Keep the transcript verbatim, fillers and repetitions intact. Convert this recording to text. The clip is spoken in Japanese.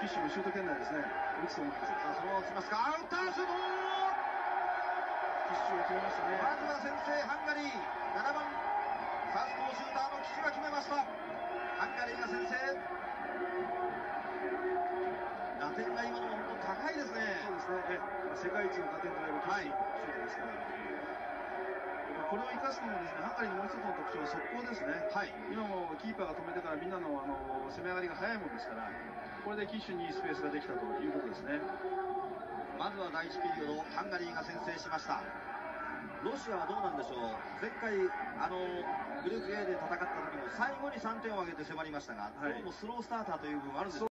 キッシュもシュート圏内ですね、打つと思います。 さあ、そのまま打ちますか。打った、シュート。 キッシュを決めましたね。 まずは先制、ハンガリー。ななばん、サウスポーシューターのキッシュが決めました。ハンガリーが先制。打点が今のも本当高いですね。 そうですね。え世界一の打点といえばキッシュのシュートですから。これを生かすのもですね、ハンガリーのもう一つの特徴は速攻ですね。はい。今もキーパーが止めてからみんなのあの攻め上がりが早いものですから、これでキッシュにいいスペースができたということですね。 まずは第一ピリオド、ハンガリーが先制しました。ロシアはどうなんでしょう。前回あのグループ A で戦った時も最後にさんてんを挙げて迫りましたが、はい、今日もスロースターターという部分あるんですか。